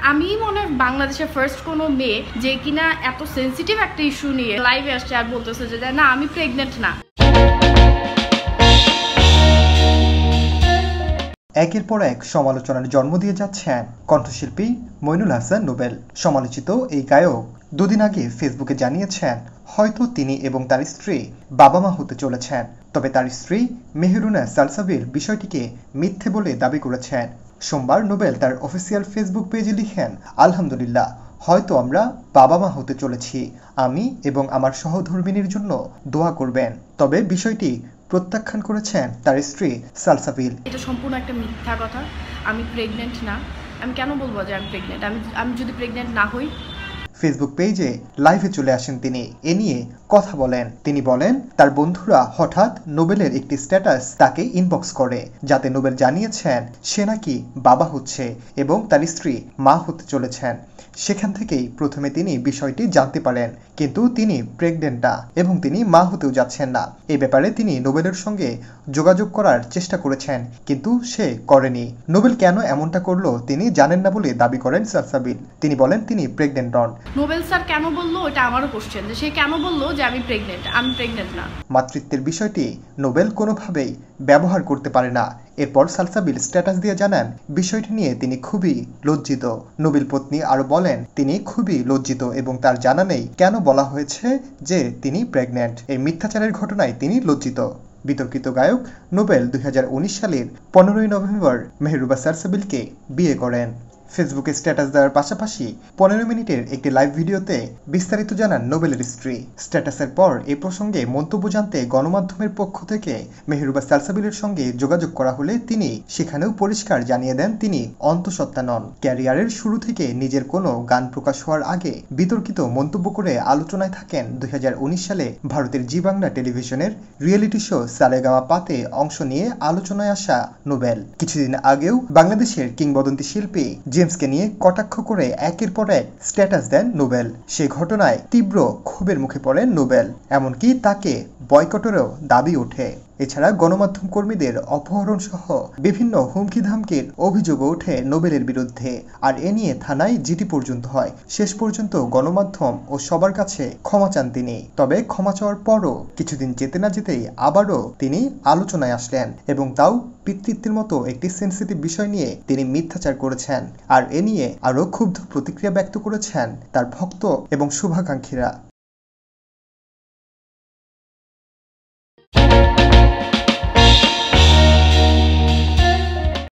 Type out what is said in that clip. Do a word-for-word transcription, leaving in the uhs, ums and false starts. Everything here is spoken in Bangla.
আমি মনে হয় বাংলাদেশের ফার্স্ট কোনো মেয়ে যে কিনা এত সেন্সিটিভ একটা ইস্যু নিয়ে লাইভে আসছে আর বলতেছে যে না আমি প্রেগনেন্ট না। একের পর এক সমালোচনার জন্ম দিয়ে যাচ্ছেন কণ্ঠশিল্পী মইনুল হাসান নোবেল। সমালোচিত এই গায়ক দুদিন আগে ফেসবুকে জানিয়েছেন হয়তো তিনি এবং তার স্ত্রী বাবা মা হতে চলেছেন। তবে তার স্ত্রী মেহেরুনা সালসাবিল বিষয়টিকে মিথ্যে বলে দাবি করেছেন। সোমবার নোবেল তার অফিসিয়াল ফেসবুক পেজে লিখেন, আলহামদুলিল্লাহ, হয়তো আমরা বাবা মা হতে চলেছি। আমি এবং আমার সহধর্মিনীর জন্য দোয়া করবেন। তবে বিষয়টি প্রত্যাখ্যান করেছেন তার স্ত্রী সালসাবিল। এটা সম্পূর্ণ একটা মিথ্যা কথা। আমি প্রেগনেন্ট না। আমি কেন বলবো যে আমি প্রেগনেন্ট? আমি আমি যদি প্রেগনেন্ট না হই। ফেসবুক পেজে লাইভে চলে আসেন তিনি, এ নিয়ে কথা বলেন। তিনি বলেন তার বন্ধুরা হঠাৎ নোবেলের একটি স্ট্যাটাস তাকে ইনবক্স করে, যাতে নোবেল জানিয়েছেন সে নাকি বাবা হচ্ছে এবং তার স্ত্রী মা হতে চলেছেন। সেখান থেকেই প্রথমে তিনি বিষয়টি জানতে পারেন, কিন্তু তিনি প্রেগনেন্ট না এবং তিনি মা হতেও যাচ্ছেন না। এই ব্যাপারে তিনি নোবেলের সঙ্গে যোগাযোগ করার চেষ্টা করেছেন, কিন্তু সে করেনি। নোবেল কেন এমনটা করলো তিনি জানেন না বলে দাবি করেন সালসাবিল। তিনি বলেন তিনি প্রেগনেন্ট নন। নোবেল স্যার কেন বললো এটা আমারও কোশ্চেন, যে সে কেন বললো যে আমি প্রেগনেন্ট? আমি প্রেগনেন্ট না। মাতৃত্বের বিষয়টি নোবেল কোনোভাবেই ব্যবহার করতে পারে না। এরপর সালসাবিল স্ট্যাটাস দিয়ে জানান বিষয়টি নিয়ে তিনি খুবই লজ্জিত। নোবেল পত্নী আরো বলেন তিনি খুবই লজ্জিত এবং তার জানা নেই কেন বলা হয়েছে যে তিনি প্রেগনেন্ট। এই মিথ্যাচারের ঘটনায় তিনি লজ্জিত। বিতর্কিত গায়ক নোবেল দুই হাজার উনিশ সালের পনেরোই নভেম্বর মেহরুবা সালসাবিলকে বিয়ে করেন। ফেসবুকে স্ট্যাটাস দেওয়ার পাশাপাশি পনেরো মিনিটের একটি লাইভ ভিডিওতে বিস্তারিত জানান নোবেলের স্ত্রী। স্ট্যাটাসের পর এ প্রসঙ্গে মন্তব্য জানতে গণমাধ্যমের পক্ষ থেকে মেহরুবা সালসাবিলের সঙ্গে যোগাযোগ করা হলে তিনি সেখানেও পরিষ্কার জানিয়ে দেন তিনি অন্তঃসত্ত্বা নন। ক্যারিয়ারের শুরু থেকে নিজের কোনো গান প্রকাশ হওয়ার আগে বিতর্কিত মন্তব্য করে আলোচনায় থাকেন দুই হাজার উনিশ সালে ভারতের জি বাংলা টেলিভিশনের রিয়েলিটি শো সারেগামা পাতে অংশ নিয়ে আলোচনায় আসা নোবেল কিছুদিন আগেও বাংলাদেশের কিংবদন্তি শিল্পী জেমসকে নিয়ে কটাক্ষ করে একের পর এক স্ট্যাটাস দেন নোবেল। সে ঘটনায় তীব্র ক্ষোভের মুখে পড়েন নোবেল, এমনকি তাকে বয়কটেরও দাবি ওঠে। এছাড়া গণমাধ্যম কর্মীদের অপহরণ সহ বিভিন্ন হুমকি ধামকির অভিযোগও ওঠে নোবেলের বিরুদ্ধে, আর এ নিয়ে থানায় জিডি পর্যন্ত হয়। শেষ পর্যন্ত গণমাধ্যম ও সবার কাছে ক্ষমা চান তিনি। তবে ক্ষমা চাওয়ার পরও কিছুদিন যেতে না যেতেই আবারও তিনি আলোচনায় আসলেন এবং তাও পিতৃত্বের মতো একটি সেন্সিটিভ বিষয় নিয়ে তিনি মিথ্যাচার করেছেন। আর এ নিয়ে আরও ক্ষুব্ধ প্রতিক্রিয়া ব্যক্ত করেছেন তার ভক্ত এবং শুভাকাঙ্ক্ষীরা।